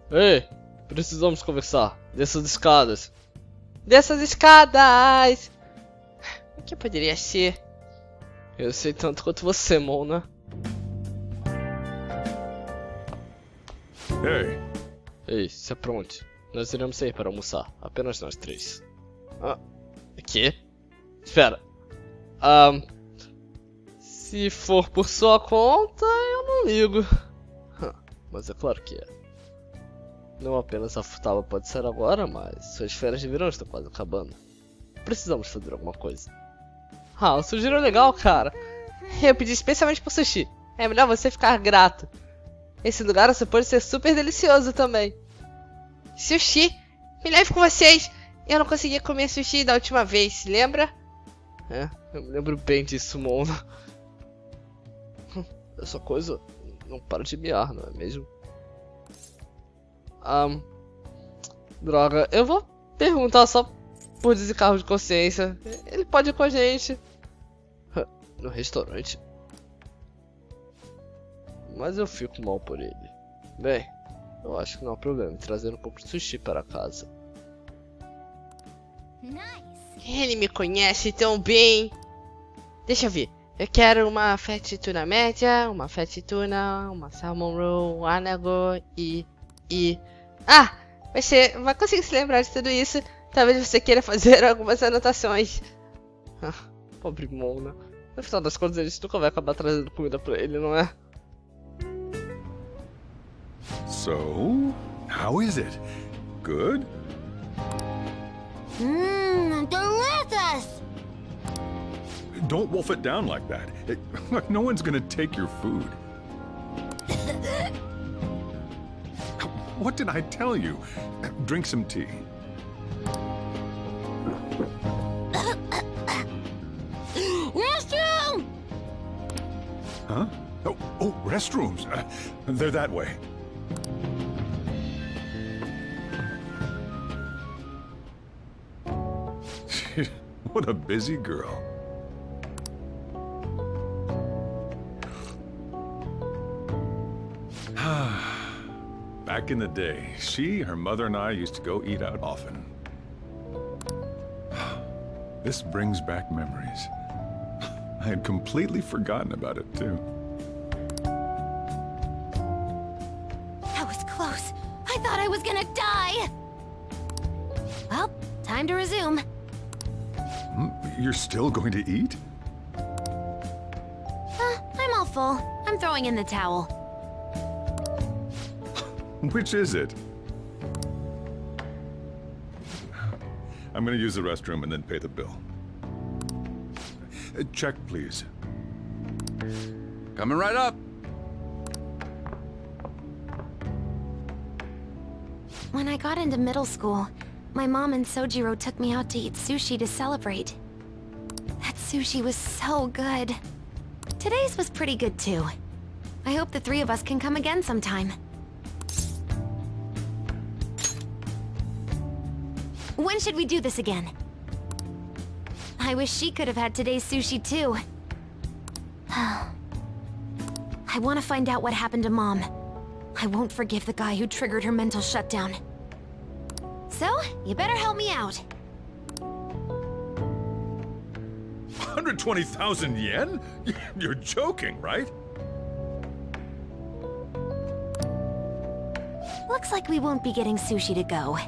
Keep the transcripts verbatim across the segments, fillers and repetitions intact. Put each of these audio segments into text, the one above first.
Ei, precisamos conversar. Desça as escadas. Desça as escadas! O que poderia ser? Eu sei tanto quanto você, Mona. Ei. Ei, se apronte. Nós iremos sair para almoçar. Apenas nós três. Ah, o quê? Espera. Um, se for por sua conta, eu não ligo. Mas é claro que é. Não apenas a Futaba pode ser agora, mas suas férias de verão estão quase acabando. Precisamos fazer alguma coisa. Ah, o sujeiro é legal, cara. Eu pedi especialmente por sushi. É melhor você ficar grato. Esse lugar você pode ser super delicioso também. Sushi? Me leve com vocês. Eu não consegui comer sushi da última vez, lembra? É, eu me lembro bem disso, Mona. Essa coisa não para de miar, não é mesmo? Um, droga, eu vou perguntar só por desencargo de consciência. Ele pode ir com a gente. No restaurante? Mas eu fico mal por ele. Bem, eu acho que não há problema em trazer um pouco de sushi para casa. Ele me conhece tão bem. Deixa eu ver. Eu quero uma fat tuna média, uma fat tuna, uma salmon roll, um anago e... e... Ah! Você vai conseguir se lembrar de tudo isso. Talvez você queira fazer algumas anotações. Ah, pobre Mona. No final das contas, a gente nunca vai acabar trazendo comida pra ele, não é? So, how is it? Good? Mmm, delicious! Don't wolf it down like that. It, look, no one's gonna take your food. What did I tell you? Drink some tea. Restroom! Huh? Oh, oh, restrooms. Uh, they're that way. What a busy girl. Back in the day, she, her mother, and I used to go eat out often. This brings back memories. I had completely forgotten about it, too. That was close. I thought I was gonna die! Well, time to resume. Hmm? You're still going to eat? Uh, I'm all full. I'm throwing in the towel. Which is it? I'm gonna use the restroom and then pay the bill. Uh, check, please. Coming right up. When I got into middle school, my mom and Sojiro took me out to eat sushi to celebrate. That sushi was so good. Today's was pretty good too. I hope the three of us can come again sometime. When should we do this again? I wish she could have had today's sushi too. I want to find out what happened to Mom. I won't forgive the guy who triggered her mental shutdown. So, you better help me out. one hundred twenty thousand yen? You're joking, right? Looks like we won't be getting sushi to go.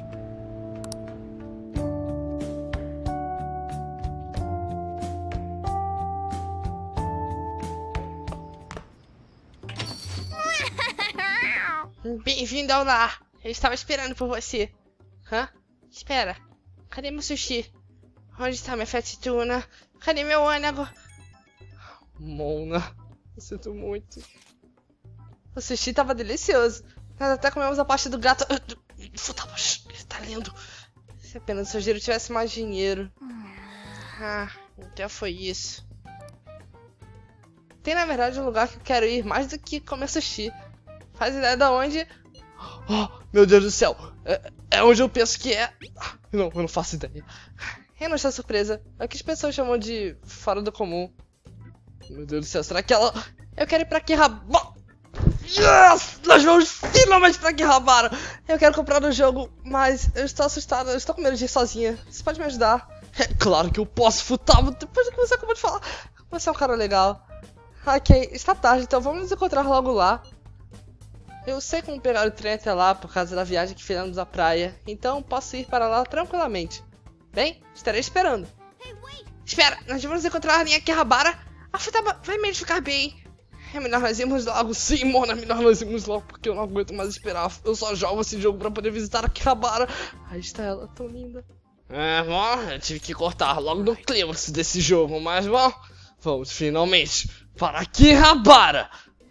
Bem-vindo ao lar. Eu estava esperando por você. Hã? Espera. Cadê meu sushi? Onde está minha fat tuna? Cadê meu anago? Mona, eu sinto muito. O sushi estava delicioso. Nós até comemos a parte do gato. Futaba, ele tá lindo. Se apenas o Sojiro tivesse mais dinheiro. Ah, então foi isso. Tem na verdade um lugar que eu quero ir mais do que comer sushi. Faz ideia de onde? Oh, meu Deus do céu! É, é onde eu penso que é. Não, eu não faço ideia. Eu não estou surpresa. É o que as pessoas chamam de fora do comum. Meu Deus do céu, será que ela... Eu quero ir pra aqui, rabo... Yes! Nós vamos finalmente pra Akihabara! Eu quero comprar no jogo, mas eu estou assustada, eu estou com medo de ir sozinha. Você pode me ajudar? É claro que eu posso, Futaba, depois do que você acabou de falar. Você é um cara legal. Ok, está tarde, então vamos nos encontrar logo lá. Eu sei como pegar o trem até lá por causa da viagem que fizemos à praia, então posso ir para lá tranquilamente. Bem, estarei esperando. Espera, nós vamos nos encontrar em Akihabara? A Futaba vai mesmo ficar bem. É melhor nós irmos logo, sim, Mona, é melhor nós irmos logo, porque eu não aguento mais esperar. Eu só jogo esse jogo pra poder visitar Akihabara. Aí está ela, tão linda. É, bom, eu tive que cortar logo no clímax desse jogo, mas bom, vamos finalmente para Akihabara.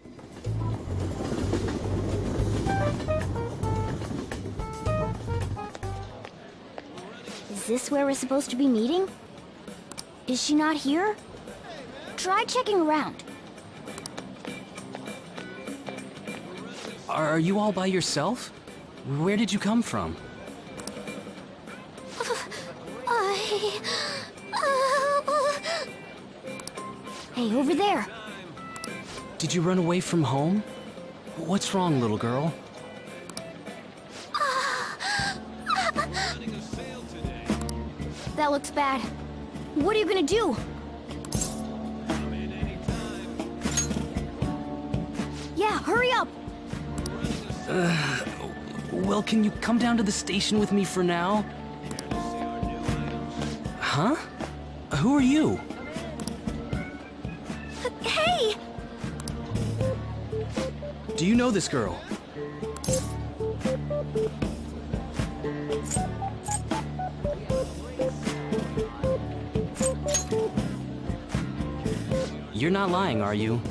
Is this where we're supposed to be meeting? Is she not here? Try checking around. Are you all by yourself? Where did you come from? I... Hey, over there. Did you run away from home? What's wrong, little girl? That looks bad. What are you gonna do? Yeah, hurry up! Uh, well, can you come down to the station with me for now? Huh? Who are you? Hey! Do you know this girl? You're not lying, are you?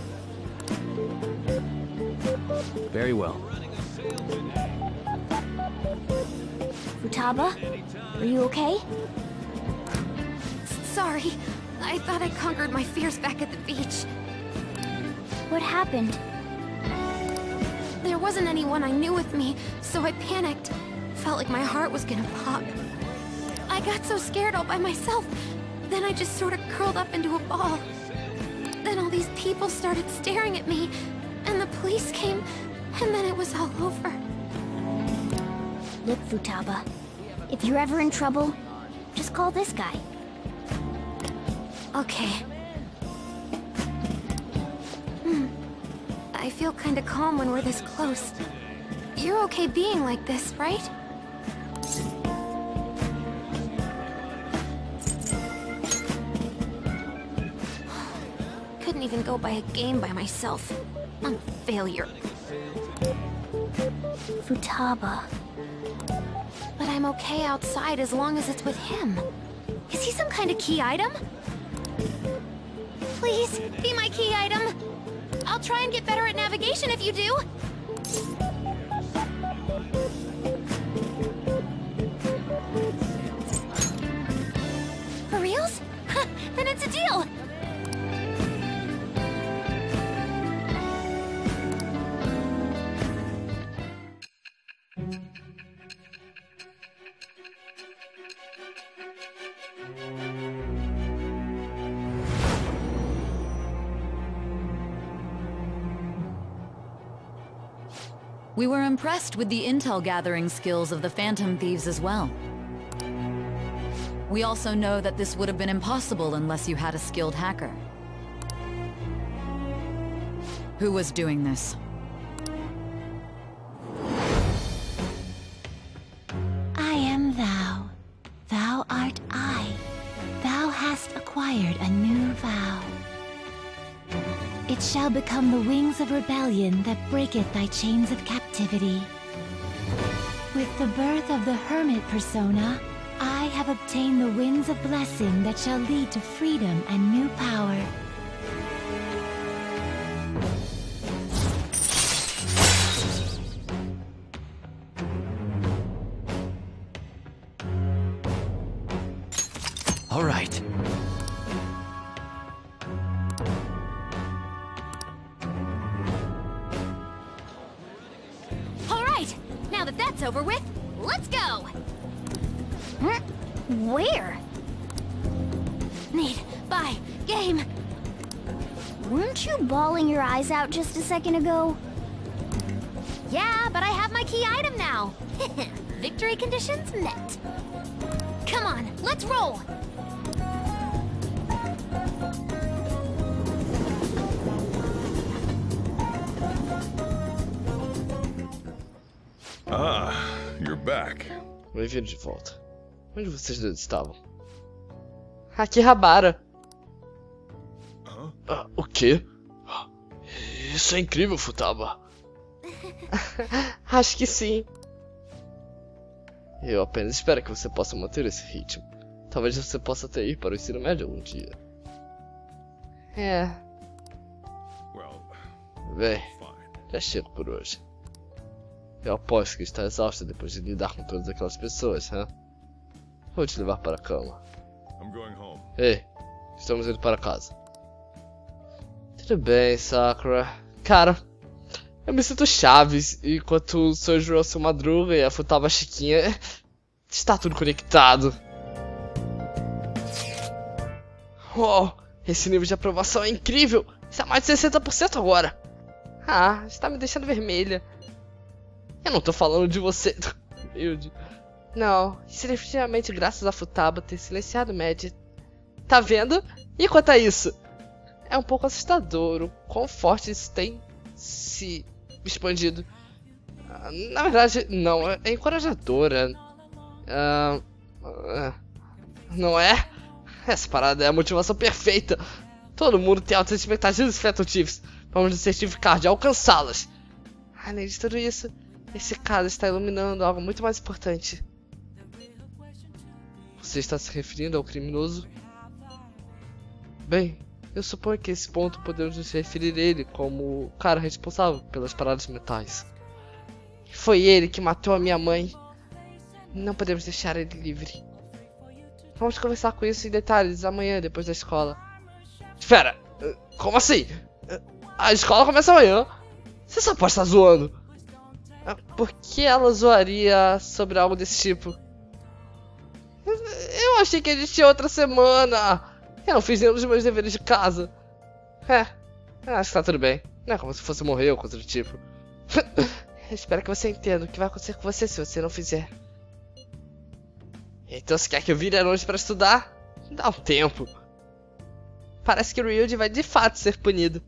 Very well. Futaba? Are you okay? Sorry. I thought I conquered my fears back at the beach. What happened? There wasn't anyone I knew with me, so I panicked. Felt like my heart was gonna pop. I got so scared all by myself. Then I just sort of curled up into a ball. Then all these people started staring at me, and the police came, and then it was all over. Look, Futaba. If you're ever in trouble, just call this guy. Okay. Hmm. I feel kinda calm when we're this close. You're okay being like this, right? Couldn't even go by a game by myself. I'm a failure. Futaba. But I'm okay outside as long as it's with him. Is he some kind of key item? Please, be my key item. I'll try and get better at navigation if you do. For reals? Then it's a deal. We were impressed with the intel gathering skills of the Phantom Thieves as well. We also know that this would have been impossible unless you had a skilled hacker. Who was doing this? I am thou. Thou art I. Thou hast acquired a new vow. It shall become the wings of rebellion that breaketh thy chains of captivity. With the birth of the hermit persona, I have obtained the winds of blessing that shall lead to freedom and new power. All right. All right, now that that's over with, let's go. Where? Need, buy, game. Weren't you bawling your eyes out just a second ago? Yeah, but I have my key item now. Victory conditions met. Come on, let's roll. Ah, you're back. Bem-vindo de volta. Onde vocês dois estavam? Akihabara. Huh? Ah, o quê? Isso é incrível, Futaba. Acho que sim. Eu apenas espero que você possa manter esse ritmo. Talvez você possa até ir para o ensino médio algum dia. É. Well, Bem, fine. já chego por hoje. Eu aposto que está exausta depois de lidar com todas aquelas pessoas, né? Vou te levar para a cama. I'm going home. Ei, estamos indo para casa. Tudo bem, Sakura. Cara, eu me sinto Chaves, enquanto o Sojiro seu Madruga e a Futaba Chiquinha. Está tudo conectado. Oh, esse nível de aprovação é incrível. Está mais de sessenta por cento agora. Ah, está me deixando vermelha. Eu não tô falando de você. Humilde. Não, isso é definitivamente graças a Futaba ter silenciado o Mad. Tá vendo? E quanto a isso? É um pouco assustador o quão forte isso tem se expandido. Na verdade, não, é encorajadora. Uh, uh, não é? Essa parada é a motivação perfeita. Todo mundo tem altas expectativas e fetotivos. Vamos nos certificar de alcançá-las. Além de tudo isso, esse caso está iluminando algo muito mais importante. Você está se referindo ao criminoso? Bem, eu suponho que a esse ponto podemos nos referir a ele como o cara responsável pelas paradas mentais. Foi ele que matou a minha mãe. Não podemos deixar ele livre. Vamos conversar com isso em detalhes amanhã, depois da escola. Espera, como assim? A escola começa amanhã? Você só pode estar zoando. Por que ela zoaria sobre algo desse tipo? Eu achei que a gente tinha outra semana. Eu não fiz nenhum dos meus deveres de casa. É, acho que tá tudo bem. Não é como se fosse morrer ou coisa do tipo. Espero que você entenda o que vai acontecer com você se você não fizer. Então você quer que eu vire à noite pra estudar? Dá um tempo. Parece que o Ryuji vai de fato ser punido.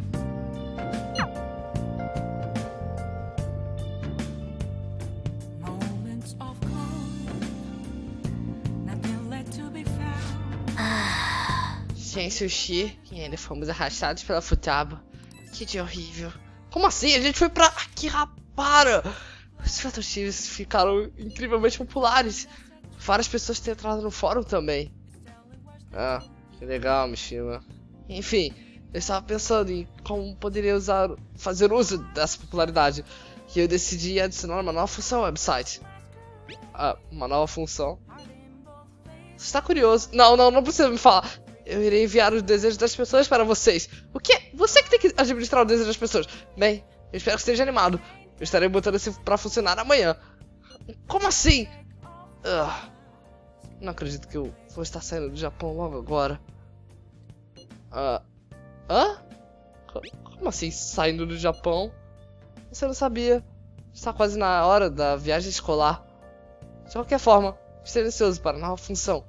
Sem sushi e ainda fomos arrastados pela Futaba. Que dia horrível. Como assim? A gente foi pra Akihabara. Os fetotivos ficaram incrivelmente populares. Várias pessoas têm entrado no fórum também. Ah, que legal, Mishima. Enfim, eu estava pensando em como poderia usar, fazer uso dessa popularidade. E eu decidi adicionar uma nova função ao website. Ah, uma nova função? Você está curioso? Não, não, não precisa me falar. Eu irei enviar os desejos das pessoas para vocês. O quê? Você que tem que administrar o desejo das pessoas. Bem, eu espero que esteja animado. Eu estarei botando isso pra funcionar amanhã. Como assim? Uh, não acredito que eu vou estar saindo do Japão logo agora. Ah, uh, hã? Como assim saindo do Japão? Você não sabia. Está quase na hora da viagem escolar. De qualquer forma, estou ansioso para a nova função.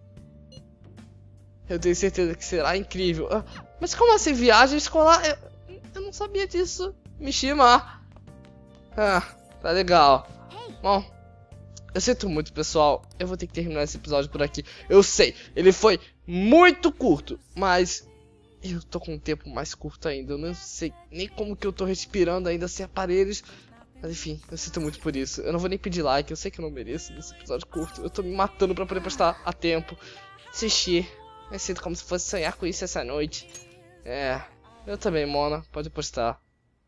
Eu tenho certeza que será incrível. Ah, mas como assim viagem escolar? Eu, eu não sabia disso. Mishima. Ah, tá legal. Bom, eu sinto muito, pessoal. Eu vou ter que terminar esse episódio por aqui. Eu sei, ele foi muito curto, mas eu tô com um tempo mais curto ainda. Eu não sei nem como que eu tô respirando ainda sem aparelhos. Mas enfim, eu sinto muito por isso. Eu não vou nem pedir like, eu sei que eu não mereço nesse episódio curto. Eu tô me matando pra poder postar a tempo. Assistir. Eu sinto como se fosse sonhar com isso essa noite. É, eu também, Mona. Pode postar.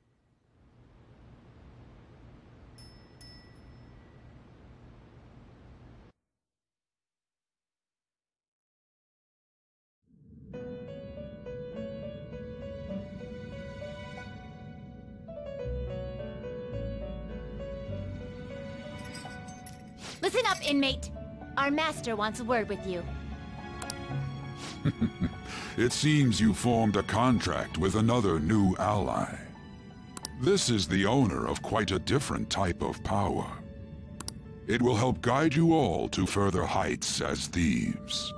Listen up, inmate. Our master wants a word with you. It seems you formed a contract with another new ally. This is the owner of quite a different type of power. It will help guide you all to further heights as thieves.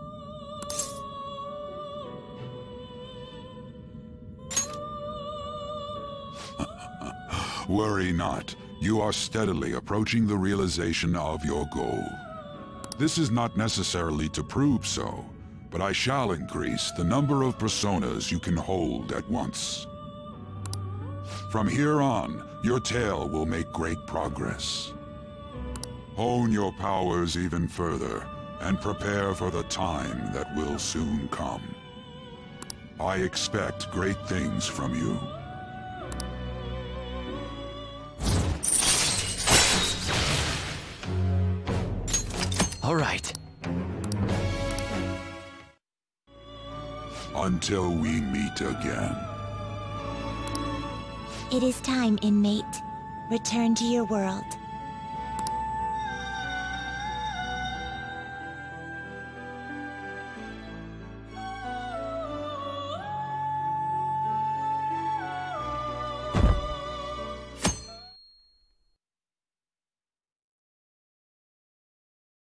Worry not. You are steadily approaching the realization of your goal. This is not necessarily to prove so, but I shall increase the number of personas you can hold at once. From here on, your tale will make great progress. Hone your powers even further, and prepare for the time that will soon come. I expect great things from you. All right. Until we meet again. It is time, inmate. Return to your world.